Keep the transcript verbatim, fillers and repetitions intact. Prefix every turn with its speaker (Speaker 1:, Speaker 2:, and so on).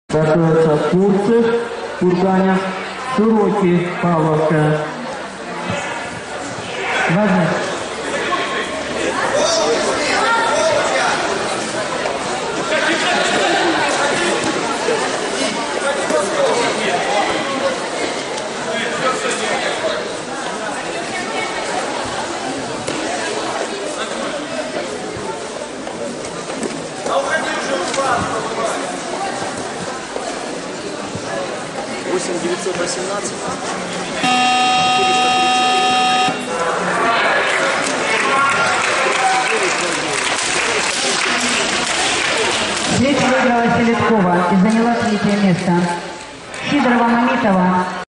Speaker 1: Готовятся Курцев, Курганев, Широкий, Павловка. Важно.
Speaker 2: восемь девятьсот восемнадцать.
Speaker 3: Встречу выиграла Селедкова и заняла третье место. Сидорова Мамитова